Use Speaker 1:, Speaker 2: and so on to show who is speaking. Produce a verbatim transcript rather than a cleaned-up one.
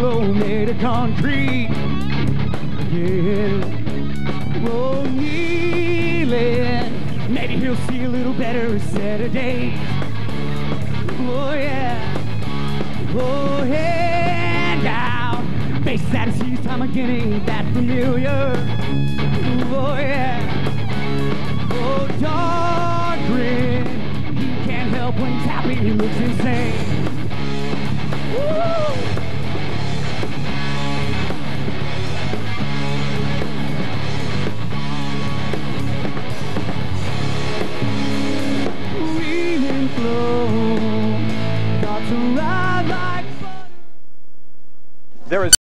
Speaker 1: pillow made of concrete. Yeah, oh, kneeling. Maybe he'll see a little better Saturday. Oh yeah, oh hand down. Faces that he sees time again ain't that familiar. Oh yeah, oh dark grin. He can't help when he's happy, he looks insane. Woo! There is